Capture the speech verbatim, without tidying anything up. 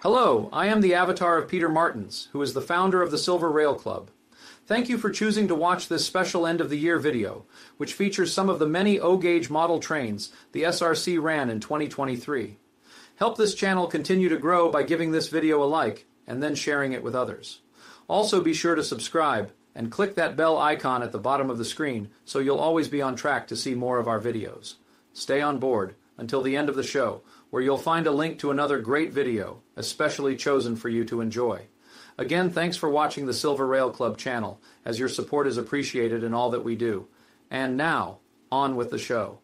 Hello, I am the avatar of Peter Martins, who is the founder of the Silver Rail Club. Thank you for choosing to watch this special end-of-the-year video, which features some of the many O-gauge model trains the S R C ran in twenty twenty-three. Help this channel continue to grow by giving this video a like and then sharing it with others. Also be sure to subscribe and click that bell icon at the bottom of the screen so you'll always be on track to see more of our videos. Stay on board until the end of the show, where you'll find a link to another great video, especially chosen for you to enjoy. Again, thanks for watching the Silver Rail Club channel, as your support is appreciated in all that we do. And now, on with the show.